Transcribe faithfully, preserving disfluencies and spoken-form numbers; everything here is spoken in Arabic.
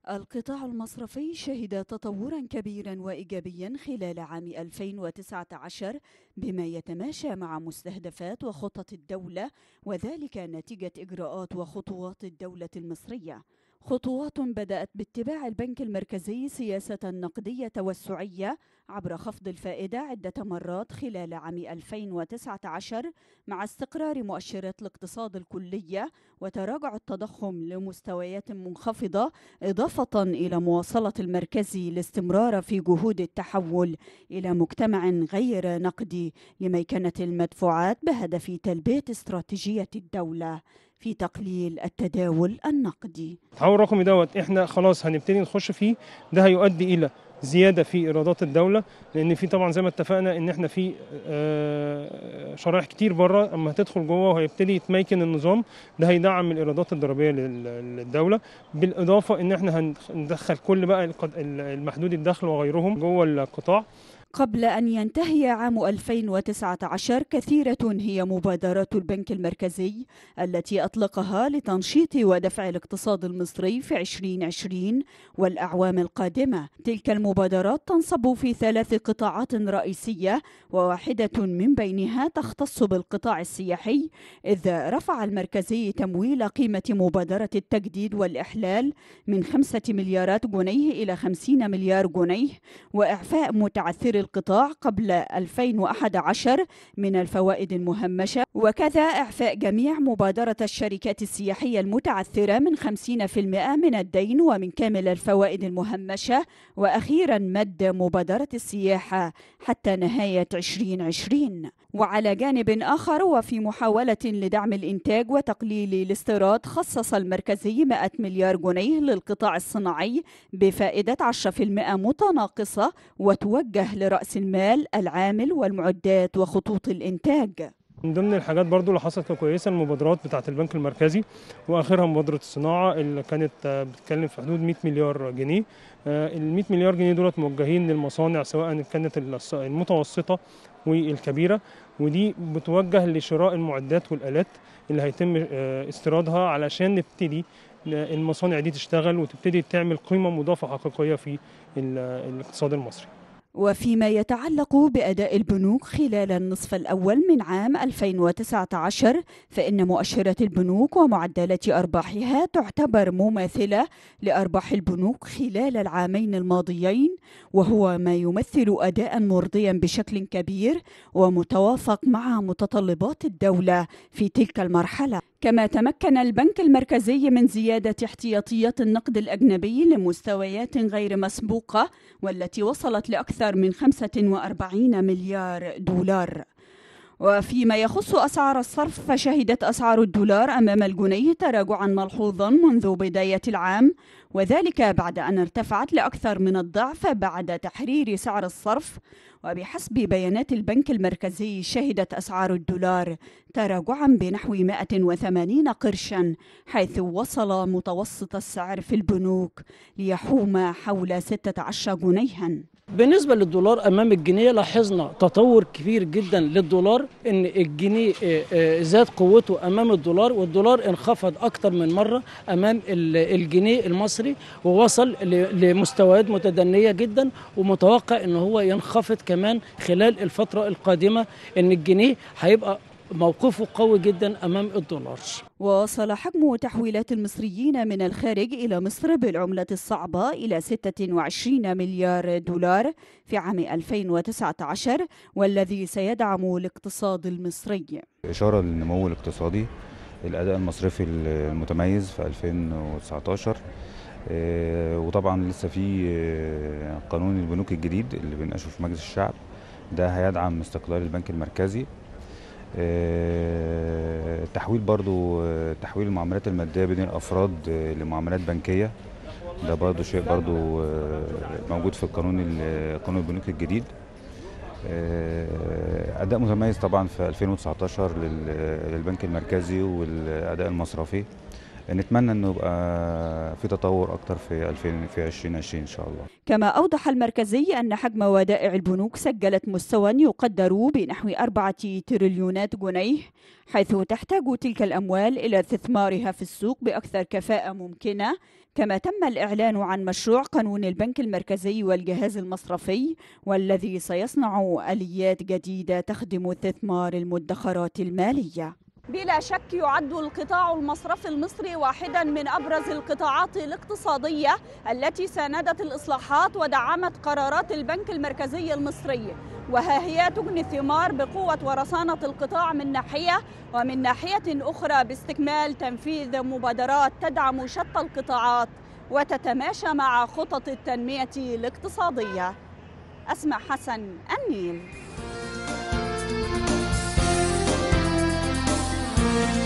القطاع المصرفي شهد تطورا كبيرا وإيجابيا خلال عام ألفين وتسعة عشر بما يتماشى مع مستهدفات وخطط الدولة، وذلك نتيجة إجراءات وخطوات الدولة المصرية. خطوات بدأت باتباع البنك المركزي سياسة نقدية توسعية عبر خفض الفائدة عدة مرات خلال عام ألفين وتسعة عشر مع استقرار مؤشرات الاقتصاد الكلية وتراجع التضخم لمستويات منخفضة، إضافة إلى مواصلة المركز الاستمرار في جهود التحول إلى مجتمع غير نقدي لميكنة المدفوعات بهدف تلبية استراتيجية الدولة في تقليل التداول النقدي. التحول الرقمي دوت احنا خلاص هنبتدي نخش فيه. ده هيؤدي الى زياده في ايرادات الدوله، لان في طبعا زي ما اتفقنا ان احنا في آه، شرائح كتير بره، اما هتدخل جوه وهيبتدي يتميكن النظام. ده هيدعم الايرادات الضريبيه للدوله، بالاضافه ان احنا هندخل كل بقى المحدود الدخل وغيرهم جوه القطاع. قبل أن ينتهي عام ألفين وتسعة عشر كثيرة هي مبادرات البنك المركزي التي أطلقها لتنشيط ودفع الاقتصاد المصري في ألفين وعشرين والأعوام القادمة. تلك المبادرات تنصب في ثلاث قطاعات رئيسية، وواحدة من بينها تختص بالقطاع السياحي، إذ رفع المركزي تمويل قيمة مبادرة التجديد والإحلال من خمسة مليارات جنيه إلى خمسين مليار جنيه، وإعفاء متعثر القطاع قبل ألفين وأحد عشر من الفوائد المهمشة، وكذا إعفاء جميع مبادرة الشركات السياحية المتعثرة من خمسين بالمئة من الدين ومن كامل الفوائد المهمشة، وأخيرا مد مبادرة السياحة حتى نهاية ألفين وعشرين. وعلى جانب آخر، وفي محاولة لدعم الإنتاج وتقليل الاستيراد، خصص المركزي مئة مليار جنيه للقطاع الصناعي بفائدة عشرة بالمئة متناقصة، وتوجه لرأس المال العامل والمعدات وخطوط الإنتاج. من ضمن الحاجات برضو اللي حصلت كويسه المبادرات بتاعه البنك المركزي، واخرها مبادره الصناعه اللي كانت بتتكلم في حدود مئة مليار جنيه. ال مئة مليار جنيه دولت موجهين للمصانع سواء كانت المتوسطه والكبيره، ودي بتوجه لشراء المعدات والالات اللي هيتم استيرادها علشان نبتدي المصانع دي تشتغل وتبتدي تعمل قيمه مضافه حقيقيه في الاقتصاد المصري. وفيما يتعلق بأداء البنوك خلال النصف الأول من عام ألفين وتسعة عشر، فإن مؤشرات البنوك ومعدلات أرباحها تعتبر مماثلة لأرباح البنوك خلال العامين الماضيين، وهو ما يمثل أداء مرضيا بشكل كبير ومتوافق مع متطلبات الدولة في تلك المرحلة. كما تمكن البنك المركزي من زيادة احتياطيات النقد الأجنبي لمستويات غير مسبوقة، والتي وصلت لأكثر من خمسة وأربعين مليار دولار. وفيما يخص أسعار الصرف، فشهدت أسعار الدولار أمام الجنيه تراجعا ملحوظا منذ بداية العام، وذلك بعد أن ارتفعت لأكثر من الضعف بعد تحرير سعر الصرف. وبحسب بيانات البنك المركزي، شهدت أسعار الدولار تراجعا بنحو مئة وثمانين قرشا، حيث وصل متوسط السعر في البنوك ليحوم حول ستة عشر جنيها. بالنسبة للدولار أمام الجنيه، لاحظنا تطور كبير جدا للدولار، إن الجنيه زاد قوته أمام الدولار، والدولار انخفض أكثر من مرة أمام الجنيه المصري، ووصل لمستويات متدنية جدا، ومتوقع إن هو ينخفض كمان خلال الفترة القادمة، إن الجنيه هيبقى موقفه قوي جدا أمام الدولار. وصل حجم تحويلات المصريين من الخارج إلى مصر بالعملة الصعبة إلى ستة وعشرين مليار دولار في عام ألفين وتسعة عشر، والذي سيدعم الاقتصاد المصري. إشارة للنمو الاقتصادي، الأداء المصرفي المتميز في ألفين وتسعة عشر، وطبعا لسه في قانون البنوك الجديد اللي بنناقشه في مجلس الشعب، ده هيدعم استقلال البنك المركزي. تحويل برضو تحويل المعاملات المادية بين الأفراد لمعاملات بنكية، ده برضو شيء برضو موجود في القانون قانون البنوك الجديد. أداء متميز طبعا في ألفين وتسعة عشر للبنك المركزي والأداء المصرفي، نتمنى انه يبقى في تطور اكتر في ألفين في ألفين وعشرين ان شاء الله. كما أوضح المركزي أن حجم ودائع البنوك سجلت مستوى يقدر بنحو أربعة تريليونات جنيه، حيث تحتاج تلك الأموال إلى استثمارها في السوق بأكثر كفاءة ممكنة. كما تم الإعلان عن مشروع قانون البنك المركزي والجهاز المصرفي، والذي سيصنع آليات جديدة تخدم استثمار المدخرات المالية. بلا شك يعد القطاع المصرفي المصري واحدا من أبرز القطاعات الاقتصادية التي ساندت الإصلاحات ودعمت قرارات البنك المركزي المصري، وها هي تجني الثمار بقوة ورصانة القطاع من ناحية، ومن ناحية أخرى باستكمال تنفيذ مبادرات تدعم شتى القطاعات وتتماشى مع خطط التنمية الاقتصادية. أسماء حسن، النيل.